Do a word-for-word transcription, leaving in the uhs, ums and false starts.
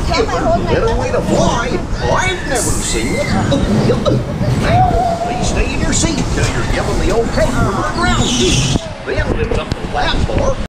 Give her a better way to fly. Well, I've never seen it. Now, please stay in your seat until you're given the okay from the ground team. Then lift up the lap bar.